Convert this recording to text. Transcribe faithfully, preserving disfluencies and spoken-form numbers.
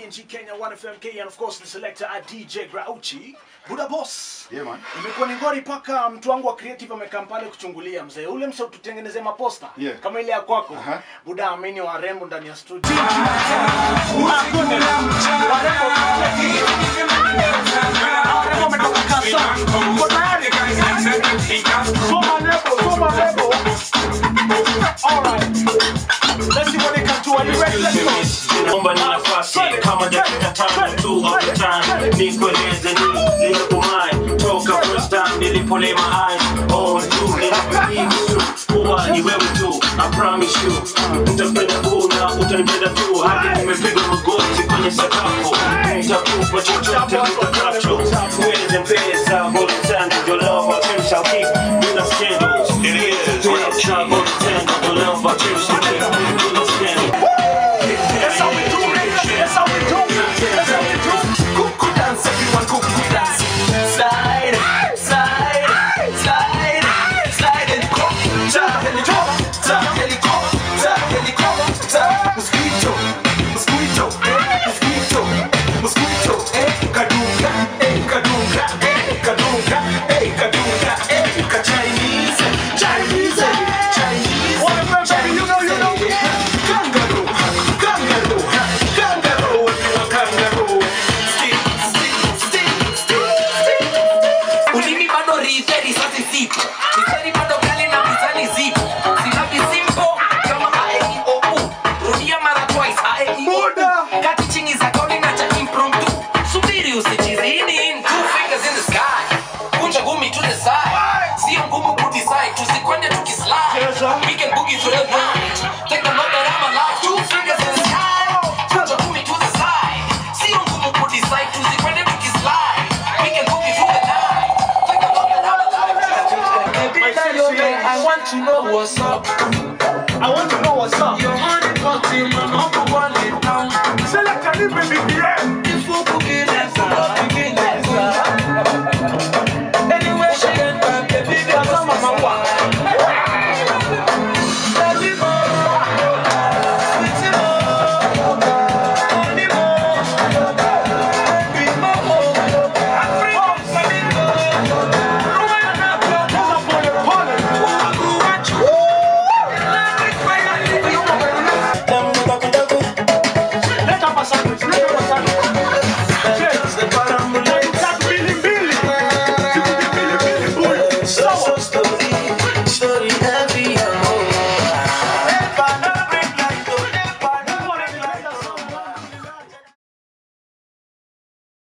T N G Kenya one F M K, and of course the selector at D J Grauchi. Buda boss. Yeah man. Imekuwa ni ngori paka mtu wangu wa creative amekampale kuchungulia mzee. Ule mse ututengeneze maposta. Yeah. Kama ile ya kwako. Uh -huh. Buda amini wa rembo ndani ya studio. Let's see what they can do. Are you ready? Let's go. Naomba nafasi kama dakika tano tu all the time. Nikueleze nini nilikumai toka first time nilipolema eyes on you nilikuisu kuwa ni wewe tu. I promise you nitapenda kuna utanipenda tu hadi nimepiga magoti kwenye sakafu. Nitakupa chochote utakacho. Uweze mpesa bora sana your love I think shall keep with the scandals. It is what I'm trying to tell your love I think shall keep with the scandals. That's how we do it. That's how we do it. That's how we do it. Cuckoo dance, everyone cuckoo dance. Slide, slide, slide, slide helicopter, helicopter, helicopter, helicopter. Mosquito, mosquito, mosquito, mosquito. Eh, kadunga, eh, kadunga, eh, kadunga, eh, kadunga, eh, ka Chinese, Chinese, Chinese. What a baby, you know, you know. Kangaroo, kangaroo, kangaroo, kangaroo. Stick, stick, stick, stick, stick. Ulimi bado rize, risasi zipo. Mizani bado kali na mizani zipo. Silabi simple, kama A E I O U. Rudia mara twice, A E I O U. Kati chingi za kauli na cha impromptu. Subiri usijizini, two fingers in the sky. Kunja gumi to the side. Sio ngumu kudecide, tusikwende tukislide. We can boogie through the night. Take a look at I'm alive, two fingers in the sky. Kunja gumi to the side. Sio ngumu kudecide, tusikwende tukislide. We can boogie through the night. Take a look at I'm alive. Baby, I want to know what's up. I want to